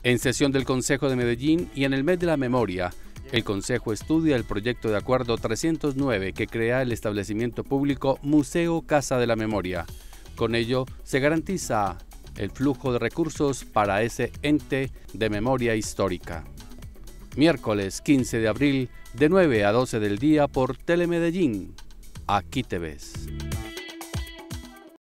En sesión del Consejo de Medellín y en el mes de la memoria, el Consejo estudia el proyecto de acuerdo 309 que crea el establecimiento público Museo Casa de la Memoria. Con ello se garantiza el flujo de recursos para ese ente de memoria histórica. Miércoles 15 de abril, de 9 a 12 del día por Telemedellín. Aquí te ves.